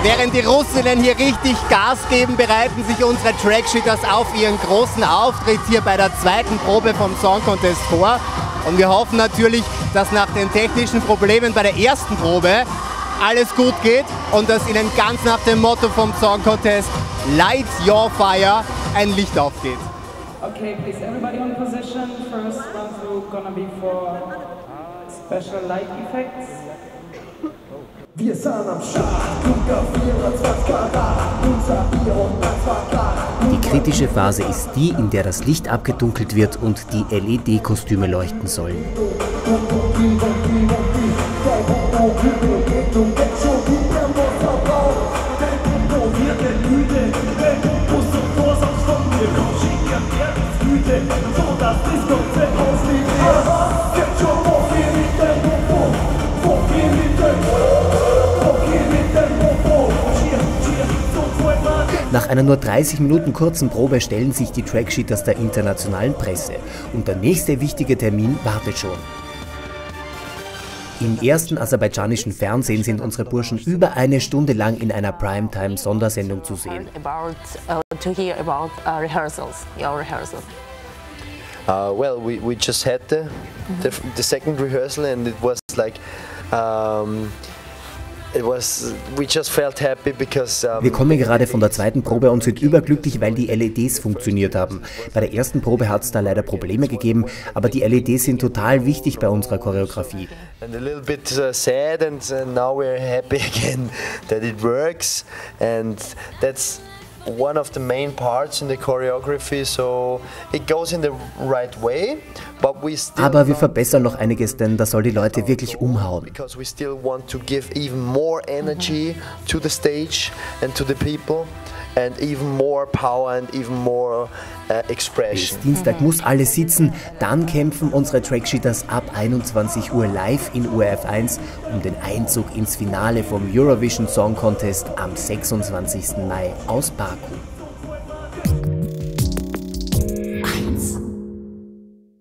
Während die Russinnen hier richtig Gas geben, bereiten sich unsere Trackshitters auf ihren großen Auftritt hier bei der zweiten Probe vom Song Contest vor. Und wir hoffen natürlich, dass nach den technischen Problemen bei der ersten Probe alles gut geht und dass Ihnen ganz nach dem Motto vom Song Contest Light Your Fire ein Licht aufgeht. Okay, please everybody on position. First run through gonna be for special light effects. Wir sind am Start, Dunker 24 Karat, unser Bier und das war klar. Die kritische Phase ist die, in der das Licht abgedunkelt wird und die LED-Kostüme leuchten sollen. Nach einer nur 30 Minuten kurzen Probe stellen sich die Trackshitters der internationalen Presse. Und der nächste wichtige Termin wartet schon. Im ersten aserbaidschanischen Fernsehen sind unsere Burschen über eine Stunde lang in einer Primetime-Sondersendung zu sehen. Well, we just had the second rehearsal and it was like we just felt happy because wir kommen gerade von der zweiten Probe und sind überglücklich, weil die LEDs funktioniert haben. Bei der ersten Probe hat es da leider Probleme gegeben, aber die LEDs sind total wichtig bei unserer Choreografie. And a little bit sad and now we're happy again that it works and that's one of the main parts in the choreography, so it goes in the right way, but we still aber wir verbessern noch einiges, denn das soll die Leute wirklich umhauen. Because we still want to give even more energy to the stage and to the people and even more power and even more expression. Bis Dienstag muss alles sitzen, dann kämpfen unsere Trackshitters ab 21 Uhr live in ORF 1 um den Einzug ins Finale vom Eurovision Song Contest am 26. Mai aus Baku.